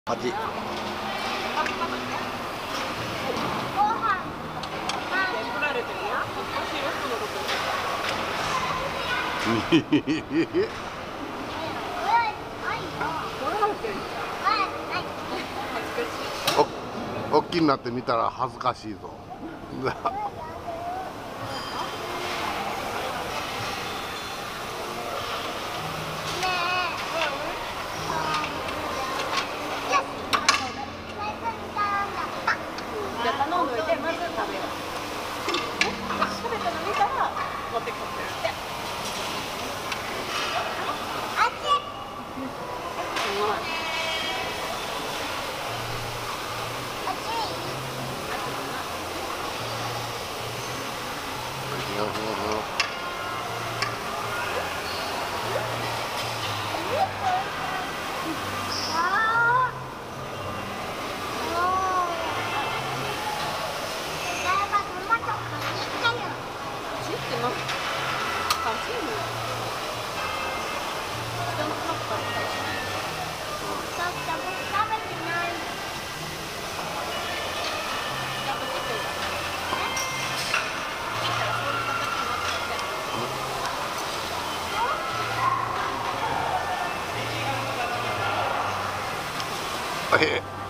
8。おっきになってみたら恥ずかしいぞ。 じゃあ頼んどいて、まず食べよう。食べたの見たら持ってきてって。あっち。うまい。あっち。 え